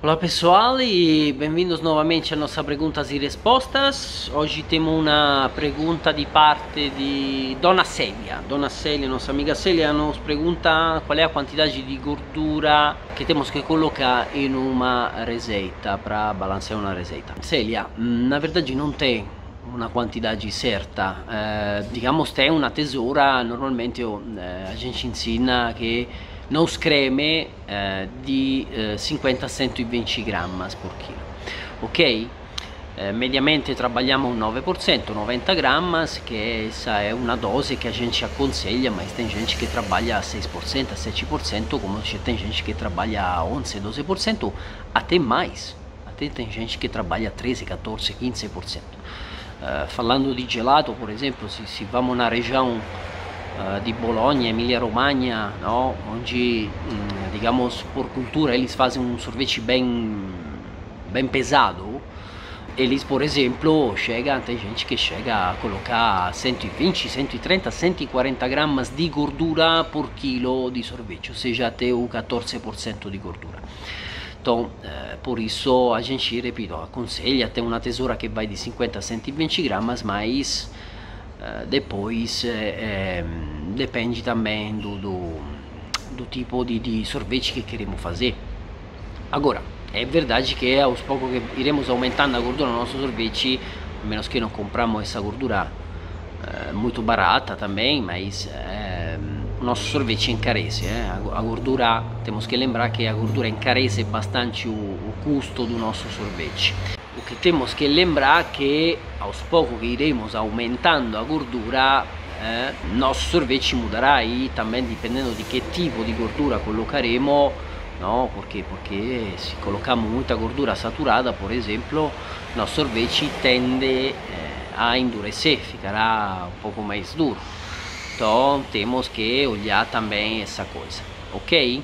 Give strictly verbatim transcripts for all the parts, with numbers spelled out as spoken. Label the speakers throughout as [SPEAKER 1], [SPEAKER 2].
[SPEAKER 1] Olá pessoal e bem-vindos novamente a nossa perguntas e respostas. Hoje temos uma pergunta de parte de Dona Célia. Dona Célia, nossa amiga Célia, nos pergunta qual é a quantidade de gordura que temos que colocar em uma receita para balancear uma receita. Célia, na verdade não tem uma quantidade certa, eh, digamos tem uma tesoura, normalmente eh, a gente ensina que nos creme eh, di eh, cinquanta a cento e vinte gramas por chilo, ok? Eh, mediamente trabalhiamo un nove por cento, noventa gramas, que essa é uma dose que a gente aconselha, mas tem gente que trabalha a seis por cento, a sete por cento, como tem gente que trabalha a onze, doze por cento, até mais, até tem gente que trabalha a treze, quatorze, quinze por cento. Uh, falando di gelato, por exemplo, se, se vamos na região uh, di Bologna, Emilia Romagna, no? Onde, um, digamos, por cultura eles fazem um sorvete bem, bem pesado, eles, por exemplo, chega, tem gente que chega a colocar cento e vinte, cento e trinta, cento e quarenta gramas di gordura por quilo di sorvete, ou seja, até o quatorze por cento di gordura. Então, eh, por isso a gente, repito, aconselha ter uma tesoura que vai de cinquenta a cento e vinte gramas, mas eh, depois eh, eh, depende também do, do, do tipo de, de sorvete que queremos fazer. Agora, é verdade que aos poucos que iremos aumentando a gordura no nosso sorvete, a menos que não compramos essa gordura eh, muito barata também, mas eh, o nosso sorvete encarece, eh? a gordura, temos que lembrar que a gordura encarece bastante o, o custo do nosso sorvete. O que temos que lembrar é que aos poucos que iremos aumentando a gordura, eh, nosso sorvete mudará e também dependendo de que tipo de gordura colocaremos, no? Porque, porque se colocamos muita gordura saturada, por exemplo, nosso sorvete tende eh, a endurecer, ficará um pouco mais duro. Então temos que olhar também essa coisa, ok?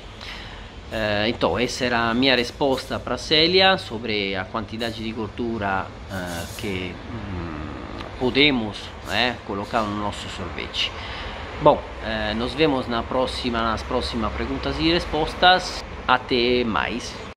[SPEAKER 1] Uh, então essa era a minha resposta para Célia sobre a quantidade de gordura uh, que um, podemos eh, colocar no nosso sorvete. Bom, uh, nos vemos na próxima, nas próximas perguntas e respostas. Até mais.